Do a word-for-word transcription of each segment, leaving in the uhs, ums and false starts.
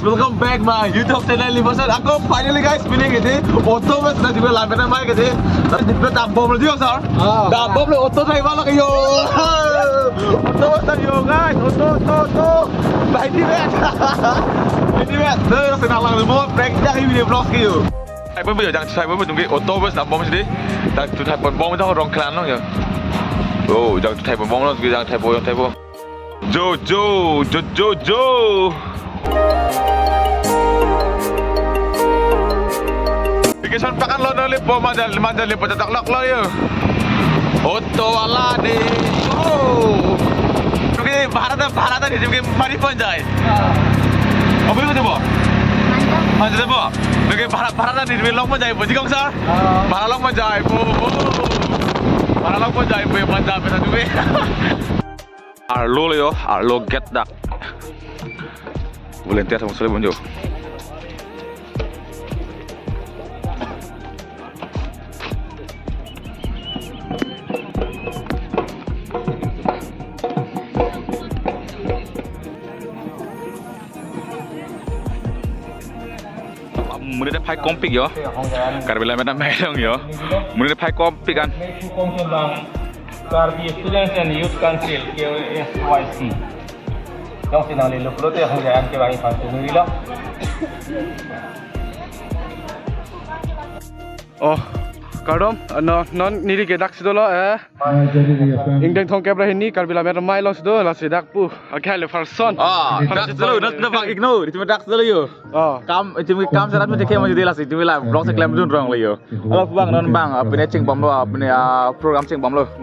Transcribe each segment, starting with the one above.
welcome back my YouTube channel Liverpool. Aku finally guys pilih gitu. Auto mas dah juga lambat nama gitu. Tapi tiba tak bom lagi sir. Tak bom le auto driver lah kayo. Auto mas dah yo guys. Auto auto auto. Baik di bet. Baik di bet. Terus senang lang remote break jadi video vlog kayo. Hai pun bây giờ đang sai với mình cái auto bus nằm bom gì đấy. Đang tụi thầy bom bom trong rong clan nó kìa. Oh, đang thầy bom bom nó cái đang thầy bom thầy bom. Jo Jo Jo Jo Jo. Ikisan pakan lo nolip po mandal mandal po tatak lo yo. Auto ala de. Oh. Oke, Bharat Bharat ni jadi mari panjai. Apa itu bo? Manja bo. Oke, Bharat Bharat ni jadi long panjai bo jikong sir. Bharat long panjai bo. Bharat long panjai bo panjai betul juga. Arlo yo, Arlo get dak. Boleh tiap sama sekali bonjo. Mungkin ada pai kompik yo. Karena bila mana merong yo. Mungkin ada pai kompik kan. Karbi Students and Youth Council K S Y C. Yang senang le loklo te hong jayan ke bagi fantu ni lo. Oh, kadom non non niri ke dak sidolo eh. Ingdeng thong kebra hini karbila mer mai lo sido la sidak pu. Akhale farson. Ah, dak sidolo nak nak bang ignore. Cuma dak sidolo yo. Oh, Kam cuma kam sarat macam kaya macam jelas itu lah. Blog seklaim dun rong le yo. Kalau bang non bang apa ni cing bom lo apa ni program cing bom lo.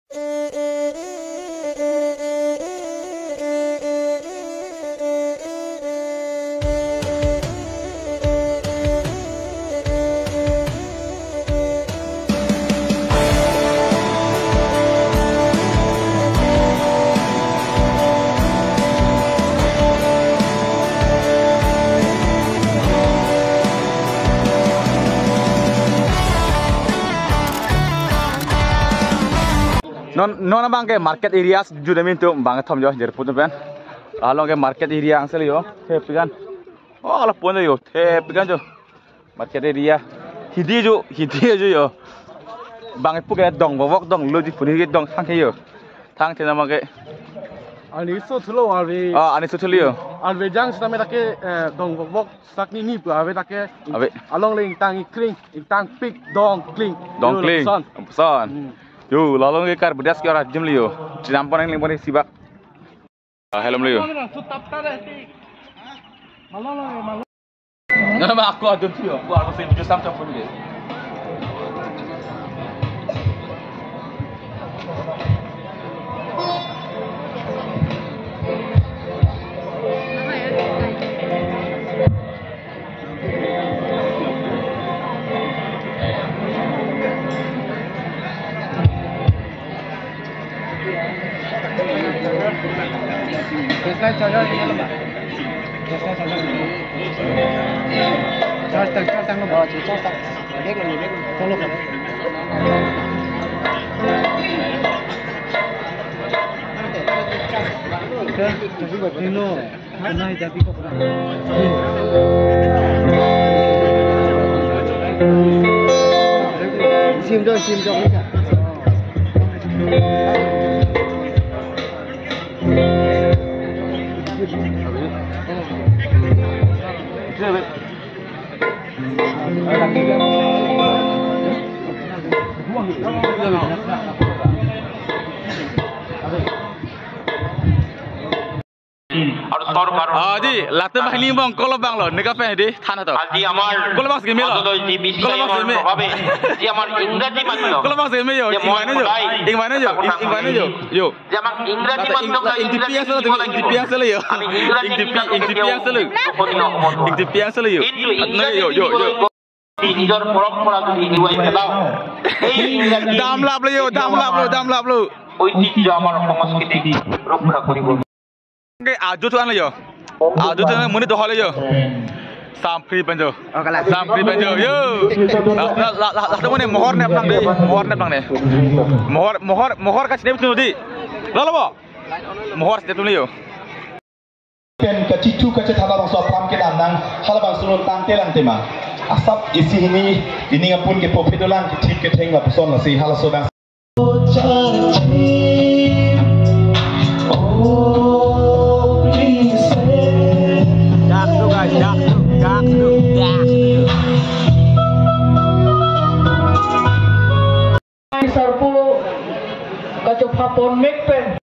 Non non abang ke market area juga mintu bang thom jo jer pun pen. Along ke market area ang sel yo. Tepigan. Oh ala pun yo. Tepigan jo. Market area. Hidi jo, hidi jo yo. Bang pu ke dong bawok dong logi puni ke dong thang ke yo. Thang te nama ke. ani so thulo alwe. Ah ani so thulo yo. Alwe jang stame take dong bok sak ni ni pu ave take. Ave. Along le tang kling, tang pik dong kling. Dong kling. Son. Yo, lalu ke kar bedas ke orang jam liyo. Ciampan yang lingkungan sibak. Helm liyo. Nama aku ada tu. Aku harus sendiri sampai pun dia. Flashlight charger ni mana? Flashlight charger. Charge tang charge tang lo bawa charge tang. Beg lo beg. Follow kan. Okay, jadi buat ni lo. Mana jadi kau pernah? Sim do sim do ni kan. Aji, latte mahli bang, kalau bang lo, nikah peh di, thana tu. Aji amar. Kalau bang segini lo. Kalau bang segini. Aji amar Indraji matlo. Kalau bang segini yo, ingmana jo, ingmana jo, ingmana jo, yo. Aji amar Indraji matlo. Intipi yang selalu, intipi yang selalu yo. Intipi, intipi yang selalu. Intipi yang selalu yo. Yo, yo, yo. Injor pura-pura tu dijual kita. Dam lap lo yo, dam lap lo, dam lap lo. ঐতিহ্য আমার সংস্কৃতি রক্ষা করিব। Okay, aju tu an le yo. Aju tu muni doh le yo. Sampri banjo. Sampri banjo yo. La la la la tu muni mohor ne apnang de. Mohor ne apnang de. Mohor mohor mohor ka sini tu di. La la bo. Mohor sini tu le yo. pen kacitu kaca thaba bang so pram ke dam nang halabang sulun tang telang tema asap isi ini ini ngapun ke popedolang ke tik ke theng la person la si hala so bang dak tu guys dak tu dak tu dak Sarpo kacau papon make pen